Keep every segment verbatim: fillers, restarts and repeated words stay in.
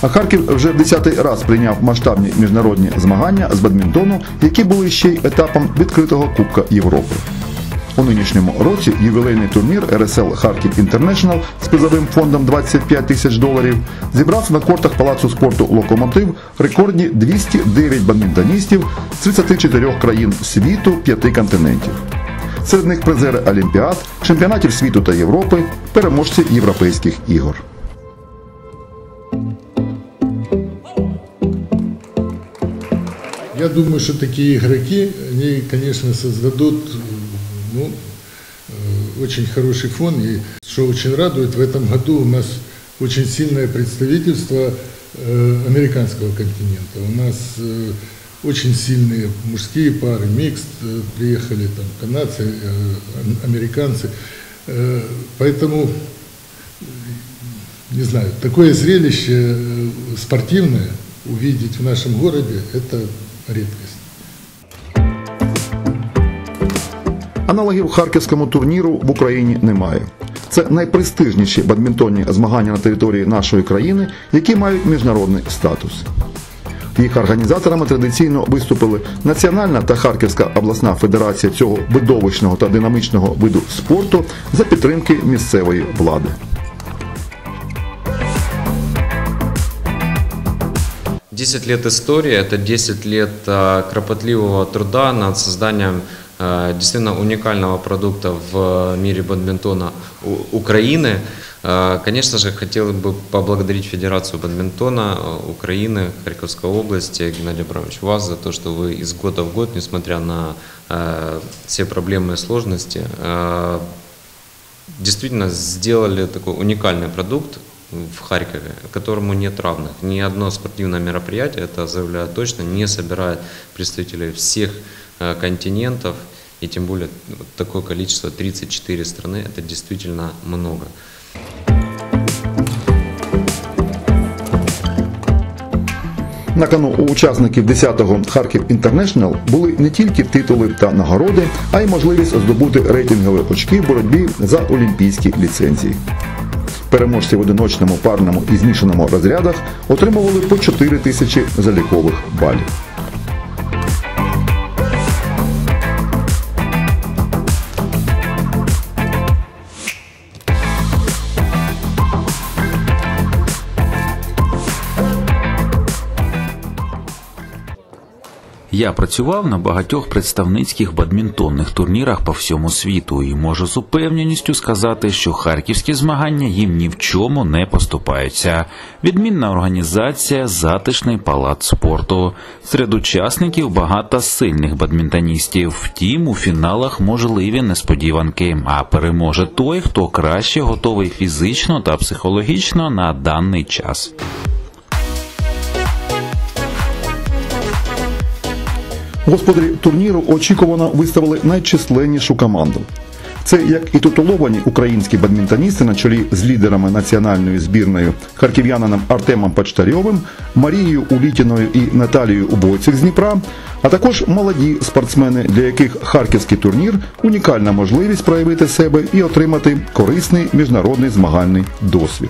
А Харків вже в десятий раз прийняв масштабні міжнародні змагання з бадмінтону, які були ще й етапом відкритого Кубка Європи. У нинішньому році ювілейний турнір ер ес ел Харків Інтернешнл з призовим фондом двадцять п'ять тисяч доларів зібрав на кортах Палацу спорту «Локомотив» рекордні двісті дев'ять бадмінтоністів з тридцяти чотирьох країн світу, п'яти континентів. Серед них призери Олімпіад, чемпіонатів світу та Європи, переможці європейських ігор. Я думаю, что такие игроки, они, конечно, создадут ну, очень хороший фон. И что очень радует, в этом году у нас очень сильное представительство американского континента. У нас очень сильные мужские пары, микст, приехали там канадцы, американцы. Поэтому, не знаю, такое зрелище спортивное увидеть в нашем городе – это рідкість. Аналогів харківському турніру в Україні немає. Це найпрестижніші бадмінтонні змагання на території нашої країни, які мають міжнародний статус. Їх організаторами традиційно виступили Національна та Харківська обласна федерація цього видовищного та динамічного виду спорту за підтримки місцевої влади. десять лет истории – это десять лет кропотливого труда над созданием действительно уникального продукта в мире бадминтона Украины. Конечно же, хотел бы поблагодарить Федерацию бадминтона Украины, Харьковской области, Геннадий Абрамович, вас за то, что вы из года в год, несмотря на все проблемы и сложности, действительно сделали такой уникальный продукт в Харькове, которому нет равных. Ни одно спортивное мероприятие, это заявляю точно, не собирает представителей всех континентов, и тем более такое количество, тридцать четыре страны, это действительно много. На кону у учасників десятого Харків Інтернешнл були не тільки титули та нагороди, а й можливість здобути рейтингові очки в боротьбі за олімпійські ліцензії. Переможці в одиночному, парному і змішаному розрядах отримували по чотири тисячі залікових балів. Я працював на багатьох представницьких бадмінтонних турнірах по всьому світу і можу з упевненістю сказати, що харківські змагання їм ні в чому не поступаються. Відмінна організація, затишний палац спорту. Серед учасників багато сильних бадмінтоністів. Втім, у фіналах можливі несподіванки, а переможе той, хто краще готовий фізично та психологічно на даний час. Господарі турніру очікувано виставили найчисленнішу команду. Це як і титуловані українські бадмінтоністи на чолі з лідерами національної збірної харків'янином Артемом Почтарьовим, Марією Улітіною і Наталією Убойцик з Дніпра, а також молоді спортсмени, для яких харківський турнір – унікальна можливість проявити себе і отримати корисний міжнародний змагальний досвід.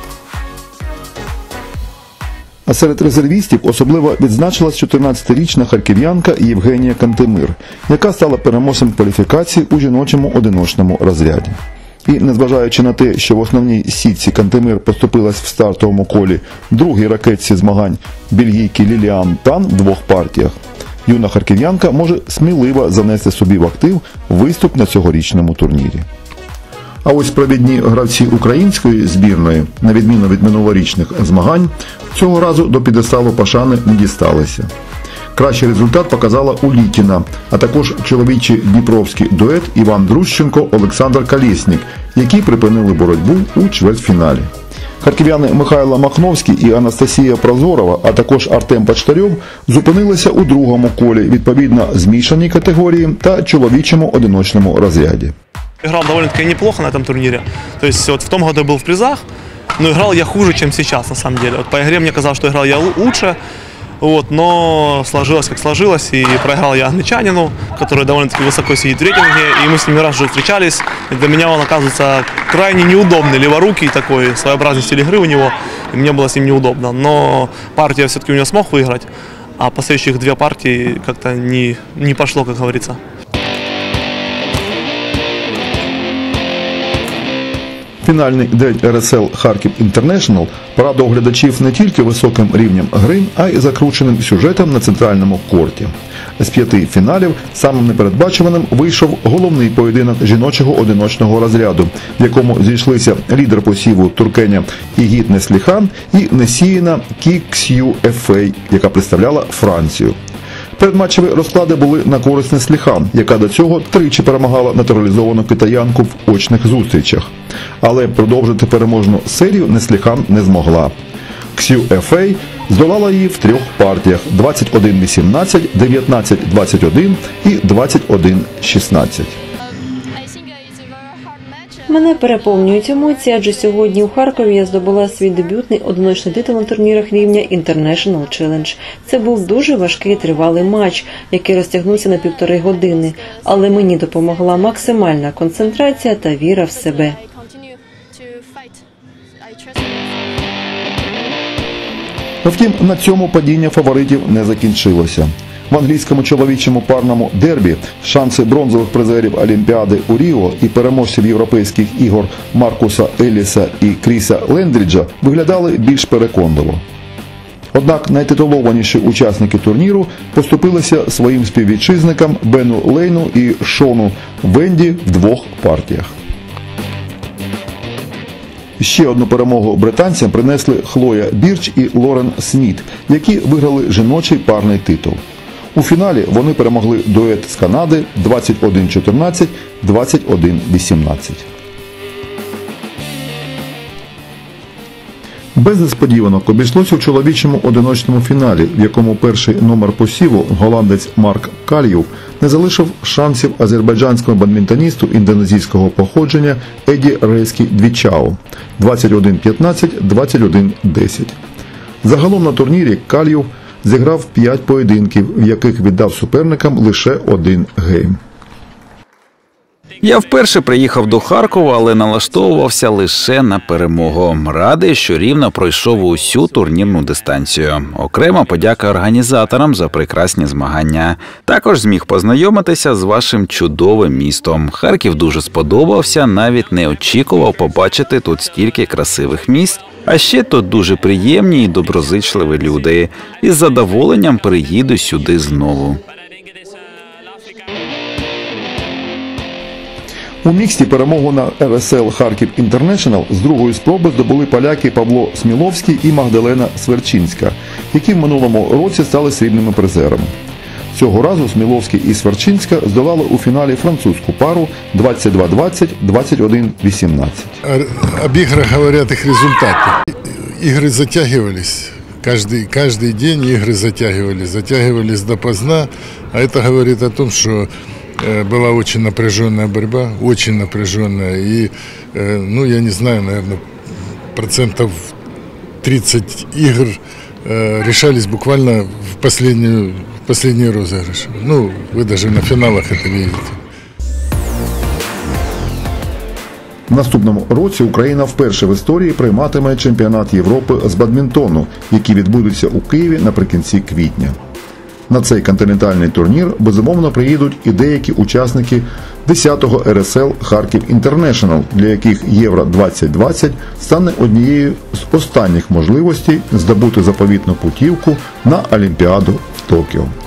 А серед резервістів особливо відзначилась чотирнадцятирічна харків'янка Євгенія Кантемир, яка стала переможцем кваліфікації у жіночому одиночному розряді. І незважаючи на те, що в основній сітці Кантемир поступилась в стартовому колі другій ракетці змагань бельгійки Ліліан Тан в двох партіях, юна харків'янка може сміливо занести собі в актив виступ на цьогорічному турнірі. А ось провідні гравці української збірної, на відміну від минулорічних змагань, цього разу до підесталу пошани не дісталися. Кращий результат показала Улітіна, а також чоловічий дніпровський дует Іван Друщенко – Олександр Колєснік, які припинили боротьбу у чвертьфіналі. Харків'яни Михайло Махновський і Анастасія Прозорова, а також Артем Почтарьов зупинилися у другому колі, відповідно змішаній категорії та чоловічому одиночному розряді. Играл довольно-таки неплохо на этом турнире. То есть вот в том году я был в призах, но играл я хуже, чем сейчас на самом деле. Вот по игре мне казалось, что играл я лучше, вот, но сложилось как сложилось, и проиграл я англичанину, который довольно-таки высоко сидит в рейтинге, и мы с ним не раз уже встречались. И для меня он оказывается крайне неудобный, леворукий такой, своеобразный стиль игры у него. и мне было с ним неудобно. Но партию все-таки у него смог выиграть, а последующих две партии как-то не, не пошло, как говорится. Фінальний день ер ес ел «Харків Інтернешнл» порадував глядачів не тільки високим рівнем гри, а й закрученим сюжетом на центральному корті. З п'яти фіналів самим непередбачуваним вийшов головний поєдинок жіночого одиночного розряду, в якому зійшлися лідер посіву Туркеня Ігіт Несліхан і несіяна Кі Ксю Ефей, яка представляла Францію. Передматчеві розклади були на користь Несліхан, яка до цього тричі перемагала натуралізовану китаянку в очних зустрічах. Але продовжити переможну серію Несліхан не змогла. Ксю Ефей здолала її в трьох партіях – двадцять один вісімнадцять, дев'ятнадцять двадцять один і двадцять один шістнадцять. Мене переповнюють емоції, адже сьогодні у Харкові я здобула свій дебютний одиночний титул на турнірах рівня International Challenge. Це був дуже важкий тривалий матч, який розтягнувся на півтори години, але мені допомогла максимальна концентрація та віра в себе. Втім, на цьому падіння фаворитів не закінчилося. В англійському чоловічому парному дербі шанси бронзових призерів Олімпіади у Ріо і переможців європейських ігор Маркуса Елліса і Кріса Лендріджа виглядали більш переконливо. Однак найтитулованіші учасники турніру поступилися своїм співвітчизникам Бену Лейну і Шону Венді в двох партіях. Ще одну перемогу британцям принесли Хлоя Бірч і Лорен Сміт, які виграли жіночий парний титул. У фіналі вони перемогли дует з Канади двадцять один чотирнадцять - двадцять один вісімнадцять. Без несподіванок обійшлося у чоловічому одиночному фіналі, в якому перший номер посіву, голландець Марк Кальюв, не залишив шансів азербайджанському бадмінтоністу індонезійського походження Еді Рейські Двічао – двадцять один п'ятнадцять - двадцять один десять. Загалом на турнірі Кальюв зіграв п'ять поєдинків, в яких віддав суперникам лише один гейм. Я вперше приїхав до Харкова, але налаштовувався лише на перемогу. Радий, що рівно пройшов усю турнірну дистанцію. Окрема подяка організаторам за прекрасні змагання. Також зміг познайомитися з вашим чудовим містом. Харків дуже сподобався, навіть не очікував побачити тут стільки красивих місць. А ще тут дуже приємні і доброзичливі люди. Із задоволенням приїду сюди знову. У міксті перемогу на ер ес ел «Харків Інтернешнл» з другої спроби здобули поляки Павло Сміловський і Магдалена Сверчинська, які в минулому році стали срібними призерами. Цього разу Сміловський і Сверчинська здолали у фіналі французьку пару двадцять два двадцять - двадцять один вісімнадцять. Об играх говорят их результаты. Игры затягивались. Каждый, каждый день игры затягивались. Затягивались допоздна. А это говорит о том, что была очень напряженная борьба, очень напряженная. И, ну, я не знаю, наверное, процентов тридцать игр решались буквально в последнюю, в последний розыгрыш. Ну, вы даже на финалах это видите. В наступному році Україна вперше в історії прийматиме чемпіонат Європи з бадмінтону, який відбудеться у Києві наприкінці квітня. На цей континентальний турнір, безумовно, приїдуть і деякі учасники десятого ер ес ел «Харків Інтернешнл», для яких Євро двадцять двадцять стане однією з останніх можливостей здобути заповітну путівку на Олімпіаду в Токіо.